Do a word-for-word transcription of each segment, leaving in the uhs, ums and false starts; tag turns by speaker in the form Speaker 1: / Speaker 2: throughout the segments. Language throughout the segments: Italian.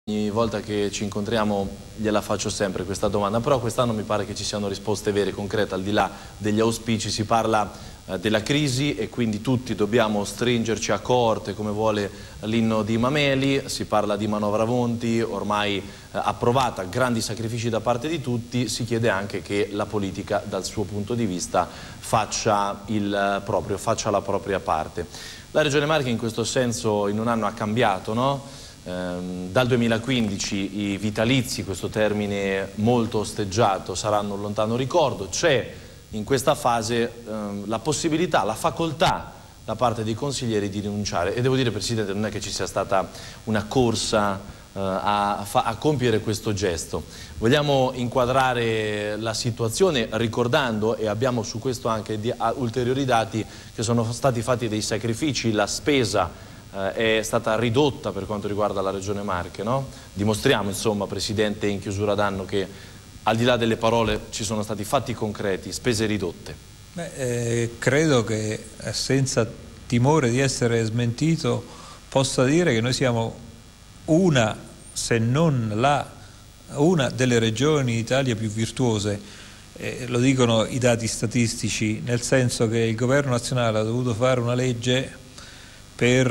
Speaker 1: Ogni volta che ci incontriamo gliela faccio sempre questa domanda, però quest'anno mi pare che ci siano risposte vere, concrete, al di là degli auspici. Si parla eh, della crisi e quindi tutti dobbiamo stringerci a coorte come vuole l'inno di Mameli, si parla di manovra Monti, ormai eh, approvata, grandi sacrifici da parte di tutti, si chiede anche che la politica dal suo punto di vista faccia il proprio, faccia la propria parte. La Regione Marche in questo senso in un anno ha cambiato, no? Ehm, dal duemilaquindici i vitalizi, questo termine molto osteggiato, saranno un lontano ricordo. C'è in questa fase ehm, la possibilità, la facoltà da parte dei consiglieri di rinunciare, e devo dire, Presidente, non è che ci sia stata una corsa eh, a, a compiere questo gesto. Vogliamo inquadrare la situazione ricordando, e abbiamo su questo anche di, a, ulteriori dati, che sono stati fatti dei sacrifici, la spesa Eh, è stata ridotta per quanto riguarda la Regione Marche, no? Dimostriamo, insomma, Presidente, in chiusura d'anno, che al di là delle parole ci sono stati fatti concreti, spese ridotte.
Speaker 2: Beh, eh, credo che eh, senza timore di essere smentito possa dire che noi siamo una, se non la, una delle regioni d'Italia più virtuose. Eh, lo dicono i dati statistici, nel senso che il governo nazionale ha dovuto fare una legge per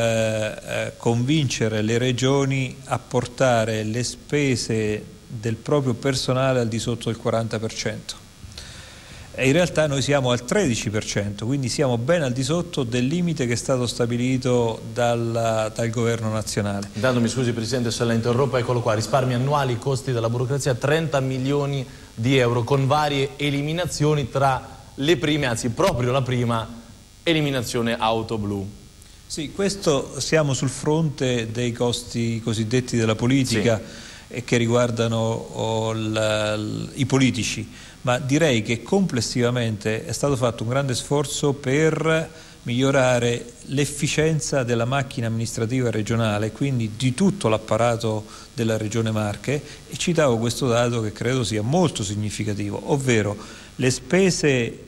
Speaker 2: eh, convincere le regioni a portare le spese del proprio personale al di sotto del quaranta per cento. E in realtà noi siamo al tredici per cento, quindi siamo ben al di sotto del limite che è stato stabilito dal, dal governo nazionale.
Speaker 1: Intanto mi scusi Presidente se la interrompo, eccolo qua, risparmi annuali, costi della burocrazia, trenta milioni di euro con varie eliminazioni, tra le prime, anzi proprio la prima, eliminazione auto blu.
Speaker 2: Sì, questo siamo sul fronte dei costi cosiddetti della politica, sì, e che riguardano oh, l, l, i politici, ma direi che complessivamente è stato fatto un grande sforzo per migliorare l'efficienza della macchina amministrativa regionale, quindi di tutto l'apparato della Regione Marche, e citavo questo dato che credo sia molto significativo, ovvero le spese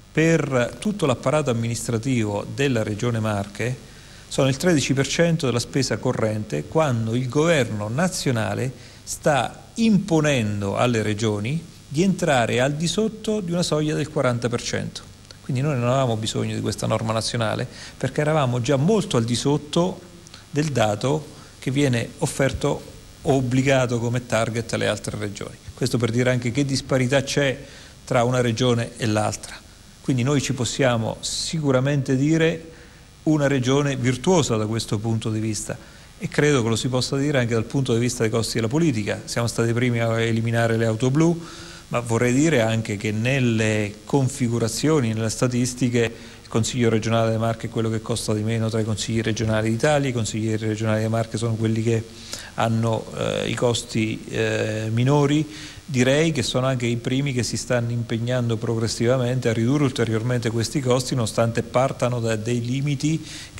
Speaker 2: per tutto l'apparato amministrativo della Regione Marche sono il tredici per cento della spesa corrente, quando il governo nazionale sta imponendo alle regioni di entrare al di sotto di una soglia del quaranta per cento. Quindi noi non avevamo bisogno di questa norma nazionale, perché eravamo già molto al di sotto del dato che viene offerto o obbligato come target alle altre regioni. Questo per dire anche che disparità c'è tra una regione e l'altra. Quindi noi ci possiamo sicuramente dire una regione virtuosa da questo punto di vista, e credo che lo si possa dire anche dal punto di vista dei costi della politica. Siamo stati i primi a eliminare le auto blu, ma vorrei dire anche che nelle configurazioni, nelle statistiche, il Consiglio regionale delle Marche è quello che costa di meno tra i consigli regionali d'Italia. I consiglieri regionali delle Marche sono quelli che hanno eh, i costi eh, minori. Direi che sono anche i primi che si stanno impegnando progressivamente a ridurre ulteriormente questi costi, nonostante partano da dei limiti che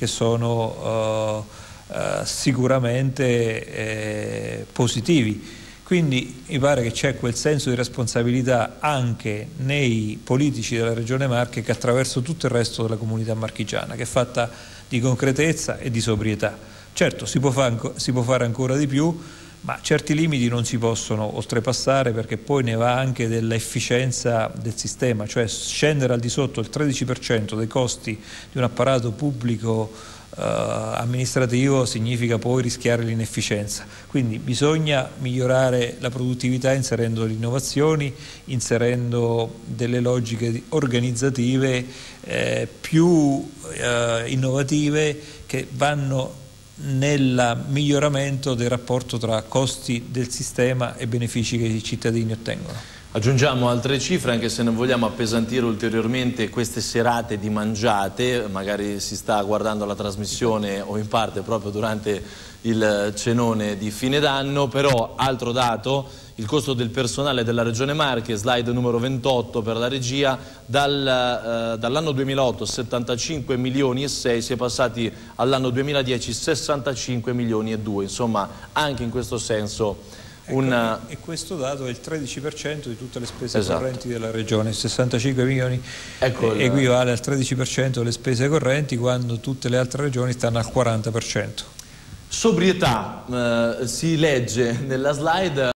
Speaker 2: sono uh, uh, sicuramente eh, positivi. Quindi mi pare che c'è quel senso di responsabilità anche nei politici della Regione Marche, che attraverso tutto il resto della comunità marchigiana, che è fatta di concretezza e di sobrietà. Certo, si può, fa si può fare ancora di più, ma certi limiti non si possono oltrepassare, perché poi ne va anche dell'efficienza del sistema, cioè scendere al di sotto del tredici per cento dei costi di un apparato pubblico eh, amministrativo significa poi rischiare l'inefficienza. Quindi bisogna migliorare la produttività inserendo le innovazioni, inserendo delle logiche organizzative eh, più eh, innovative, che vanno nel miglioramento del rapporto tra costi del sistema e benefici che i cittadini ottengono.
Speaker 1: Aggiungiamo altre cifre, anche se non vogliamo appesantire ulteriormente queste serate di mangiate, magari si sta guardando la trasmissione o in parte proprio durante il cenone di fine d'anno, però altro dato, il costo del personale della Regione Marche, slide numero ventotto per la regia, dal, eh, dall'anno duemilaotto settantacinque milioni e sei, si è passati all'anno duemiladieci sessantacinque milioni e due, insomma anche in questo senso
Speaker 2: ecco,
Speaker 1: un...
Speaker 2: E questo dato è il tredici per cento di tutte le spese
Speaker 1: esatto.
Speaker 2: correnti della Regione, sessantacinque milioni
Speaker 1: ecco il...
Speaker 2: equivale al tredici per cento delle spese correnti, quando tutte le altre regioni stanno al quaranta per cento.
Speaker 1: Sobrietà, eh, si legge nella slide.